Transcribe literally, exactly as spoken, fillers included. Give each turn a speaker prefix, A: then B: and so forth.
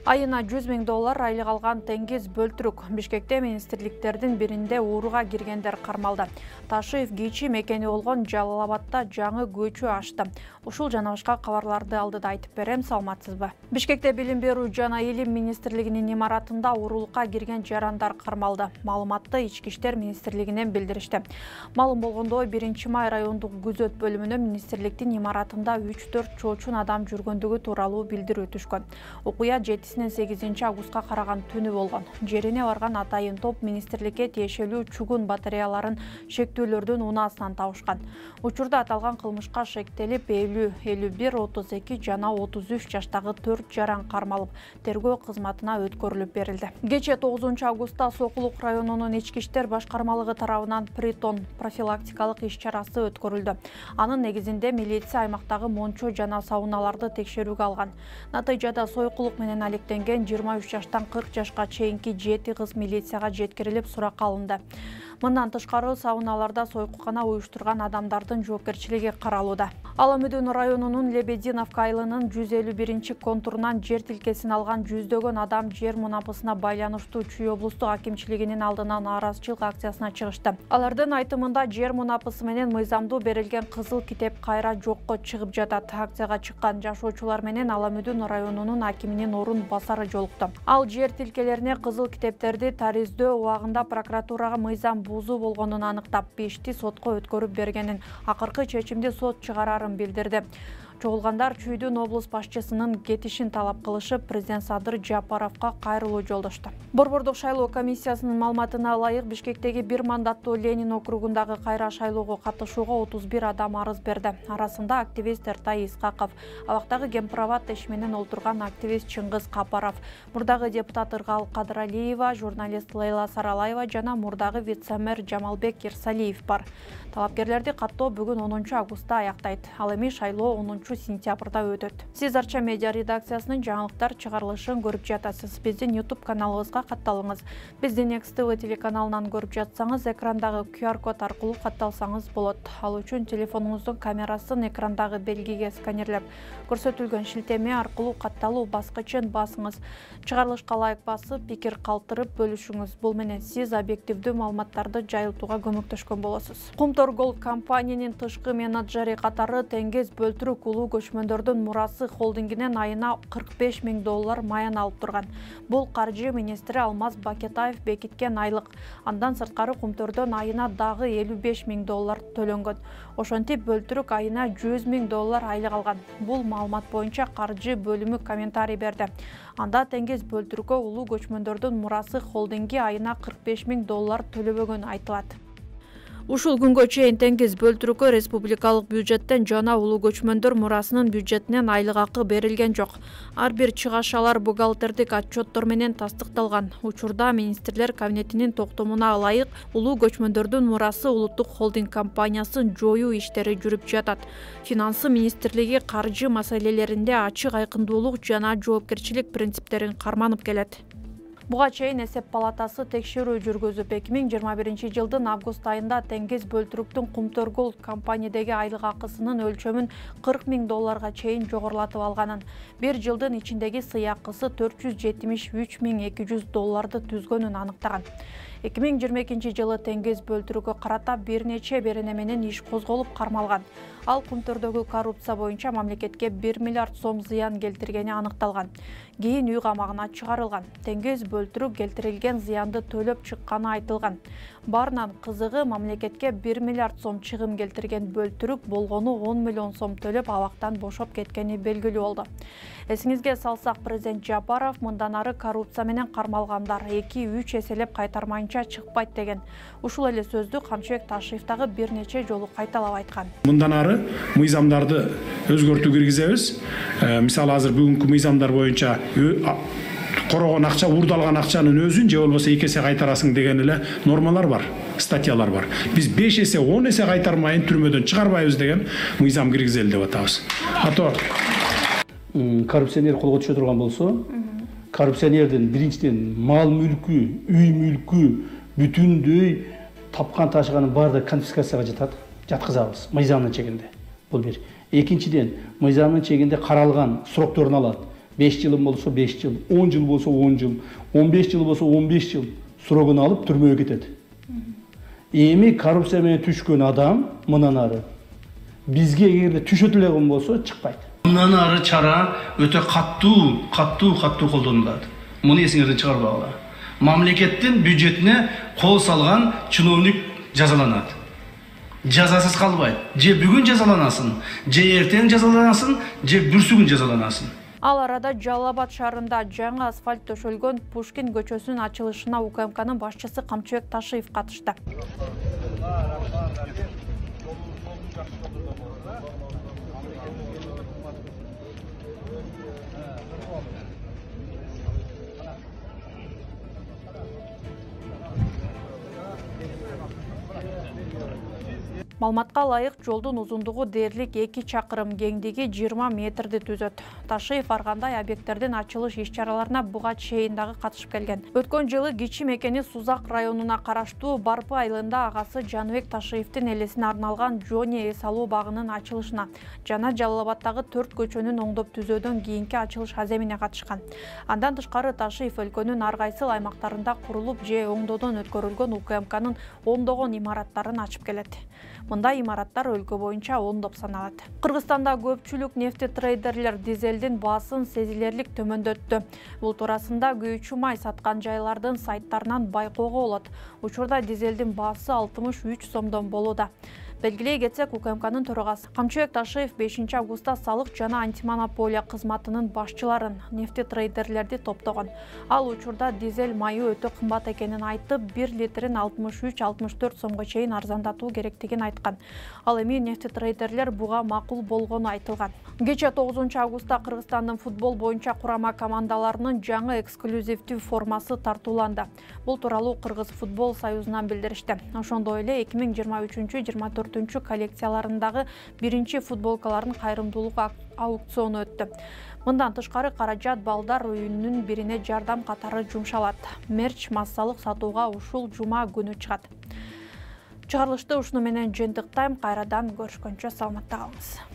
A: Айына жүз миң доллар айлық алған Теңгиз Бөлтүрүк Бишкекте министрликтердин биринде ууруга киргендер кармалды. Ташиев кийчи мекени болгон Жалал Абадта жаңы көчү ачты. Ушул жана башка кабарларды алдыда айтып берем, саламатсызбы? Бишкекте билим берүү жана илим министрлигинин имаратында уурулукка кирген жарандар кармалды. Маалыматты Ички иштер министрлигинен билдиришти. Маалым болгондой, биринчи май райондук күзөт бөлүмүнө министрликтин имаратында үч төрт чоочун адам жүргөндүгү тууралуу билдирүү түшкөн. Окуя жетисинен сегизинчи августка караган түнү болгон. Жерине барган атайын топ министрликке тиешелүү чугун батареяларын шектүүлөрдүн унаасынан табышкан. Учурда аталган кылмышка шектелип элүү, элүү бир, отуз эки жана отуз үч жаштагы төрт жаран кармалып, тергөө кызматына өткөрүлүп берилди. Кече тогузунчу августта Сокулук районунун ички иштер башкармалыгы тарабынан притон профилактикалык иш-чарасы өткөрүлдү. Анын негизинде милиция аймактагы мончо жана сауналарды текшерүүгө алган. Натыйжада сойкулук менен алектенген жыйырма үч жаштан кырк жашка чейинки жети кыз милицияга жеткирилип суракка алынды. Мындан тышкары сауналарда сойкукана уюштурган адамдардын жоопкерчилиги каралууда. Аламүдүн районунун Лебединовка айылынын жүз элүү биринчи контурунан жер тилкесин алган жүздөгөн адам жер мунапасына байланыштуу Чүй облустук акимчилигинин алдына нааразычылык акциясына чыгышты. Алардын айтымында жер мунапасы менен мыйзамдуу берилген кызыл китеп кайра жокко чыгып жатат. Акцияга чыккан жашоочулар менен Аламүдүн районунун акиминин орун басары жолукту. Ал жер тилкелерине кызыл китептерди тариздөө убагында прокуратурага мыйзам бузуу болгонун аныктап, ишти сотко өткөрүп бергенин, акыркы чечимди сот чыгарарын билдирди. Чогулгандар Чүйдүн облус башчысынын кетишин талап кылышып, президент Садыр Жапаровго кайрылуу жолдошту. Борбордук шайлоо комиссиясынын маалыматына ылайык, Бишкектеги бир мандаттуу Ленин округундагы кайра шайлоого катышууга отуз бир адам арыз берди. Арасында активист Эртай Исқақов, абактагы Гемправат иш менен олтурган активист Чыңгыз Капаров, мурдагы депутат Ыргал Кадыралиева, журналист Лейла Саралаева жана мурдагы вице-мэр Жамалбек Ирсалиев бар. Талапкерлерди каттоо бүгүн онунчу августта аяктайт. Ал эми шайлоо онунчу сентябрда өтөт. Сиз Арча медиа редакциясынын жаңылыктар чыгарылышын көрүп жатасыз. Биздин YouTube каналыбызга катталыңыз. Биздин Next ти ви телеканалынан көрүп жатсаңыз, экрандагы ку ар код аркылуу катталсаңыз болот. Ал үчүн телефонуңуздун камерасын экрандагы белгиге сканерлеп, көрсөтүлгөн шилтеме аркылуу катталуу баскычын басыңыз. Чыгарылышка ылайык басып, пикир калтырып бөлүшүңүз. Бул менен сиз объективдүү маалыматтарды жайылтууга көмөктөшкөн болосуз. Кумторгол компаниянын тышкы менеджери катары Теңгиз Бөлтүрүк улуу көчмөндөрдүн мурасы холдингинен айына кырк беш миң доллар маян алып турган. Бул каржы министри Алмаз Бакетаев бекиткен айлык. Андан сырткары Кумтордон айына дагы элүү беш миң доллар төлөнгөн. Ошентип Бөлтүрүк айына жүз миң доллар айлык алган. Бул маалымат боюнча каржы бөлүмү комментарий берди. Анда Теңгиз Бөлтүрүккө улуу көчмөндөрдүн мурасы холдинги айына кырк беш миң доллар төлөбөгөнү айтылат. Ушул күнгө чейин Теңгиз Бөлтүрүккө республикалык бюджеттен жана улуу көчмөндөр мурасынын бюджетинен айлык акы берилген жок. Ар бир чыгашалар бухгалтердик отчеттор менен тастыкталган. Учурда министрлер кабинетинин токтомуна ылайык улуу көчмөндөрдүн мурасы улуттук холдинг компаниясын жоюу иштери жүрүп жатат. Финансы министрлиги каржы маселелеринде ачык айкындуулук жана жоопкерчилик принциптерин карманып келет. Буга чейин эсеп палатасы текшерүү жүргүзүп, эки миң жыйырма биринчи жылдын август айында Теңгиз Бөлтүрүктүн Кумторгол компаниядеги айлык акысынын өлчөмүн кырк миң долларга чейин жогорулатып алганын, бир жылдын ичиндеги сыйакысы төрт жүз жетимиш үч миң эки жүз долларды түзгөнүн аныктаган. эки миң жыйырма экинчи жылы Теңгиз Бөлтүрүккө карата бир нече берене менен иш козголуп кармалган. Ал Кумтордогу коррупция боюнча мамлекетке бир миллиард сом зыян келтиргени аныкталган. Кийин үй камагына чыгарылган. Теңгиз Бөлтүрүк келтирилген зыянды төлөп чыкканы айтылган. Барынан кызыгы, мамлекетке бир миллиард сом чыгым келтирген Бөлтүрүк болгону он миллион сом төлөп абактан бошоп кеткени белгилүү болду. Эсиңизге салсак, президент Жапаров мындан ары коррупция менен кармалгандар эки үч эселеп кайтармайынча чыкпайт деген. Ушул эле сөздү Камчыбек Ташиев дагы бир нече жолу кайталап айткан.
B: Мындан ары мыйзамдарды өзгөртүү киргизебиз. Мисалы азыр бүгүнкү мыйзамдар боюнча корогон акча, уурдалган акчанын өзүн же болбосо эки эсе кайтарасың деген эле нормалар бар, статьялар бар. Биз беш эсе, он эсе кайтармайын түрмөдөн чыгарбайбыз деген мыйзам киргизели деп атабыз. Ато
C: коррупционер колго түшө турган болсо, коррупционердин биринчиден мал мүлкү, үй мүлкү бүтүндөй тапкан ташыганын баары конфискацияга жатат, жаткызабыз мыйзамдын чегинде. Бул бир. Экинчиден, мыйзамдын чегинде каралган срокторун алат. беш жылым болсо беш жыл, он жыл болсо он жыл, он беш жыл болсо он беш жыл срогун алып түрмөгө кетет. Эми коррупция менен түшкөн адам мындан ары бизге эгерде түшөт эле болсо чыкпайт. Мындан ары чара өтө каттуу, каттуу, каттуу колдонулат. Муну эсиңерден чыгарбагыла. Мамлекеттин бюджетине кол салган чиновник жазаланат. Жазасыз калбайт. Же бүгүн жазаланасын, же эртең жазаланасын, же бүрсүгүн жазаланасын.
A: Ал арада Жалал Абад шаарында жаңы асфальт төшөлгөн Пушкин көчөсүнүн ачылышына УКМКнын башчысы Камчыбек Ташиев катышты. Малматка ылайык жолдун узундугу дээрлик эки чакырым, кеңдиги жыйырма метрди түзөт. Ташиев ар кандай объекттердин ачылыш иш-чараларына буга чейин дагы катышып келген. Өткөн жылы Кичи Мекени Сузак районуна караштуу Барпы айылында агасы Жаныбек Ташиевдин элесине арналган Жони эс алуу багынын ачылышына жана Жалал Абадтагы төрт көчөнүн оңдоп түзөөдөн кийинки ачылыш аземине катышкан. Андан тышкары Ташиев өлкөнүн ар кайсы аймактарында курулуп же оңдоодон өткөрүлгөн УКМКнын ондогон имараттарын ачып келет. Мындай имараттар өлкө боюнча ондоп саналат. Кыргызстанда көпчүлүк нефти трейдерлер дизелдин баасын сезилерлик төмөндөттү. Бул туурасында күйүүчү май саткан жайлардын сайттарынан байкоого болот. Учурда дизелдин баасы алтымыш үч сомдон болууда. Белгилей кетсек, УКМКнын төрагасы Камчыбек Ташиев бешинчи августта салык жана антимонополия кызматынын башчыларын, нефти трейдерлерди топтогон. Ал учурда дизель майы өтө кымбат экенин айтып, бир литрин алтымыш үч алтымыш төрт сомго чейин арзандатуу керектигин айткан. Ал эми нефти трейдерлер буга макул болгону айтылган. Кече тогузунчу августта Кыргызстандын футбол боюнча курама командаларынын жаңы эксклюзивдүү формасы тартууланды. Бул тууралуу Кыргыз футбол союзунан билдиришти. Ошондой эле эки миң жыйырма үчүнчү жыйырма төртүнчү коллекцияларындагы биринчи футболкалардын кайрымдуулук аукциону өттү. Мындан тышкары каражат балдар үйүнүнүн бирине жардам катары жумшалат. Мерч массалык сатууга ушул жума күнү чыгат. Чыгарылышты ушуну менен жыйынтыктайм. Кайрадан көрүшкөнчө саламатта калыңыз.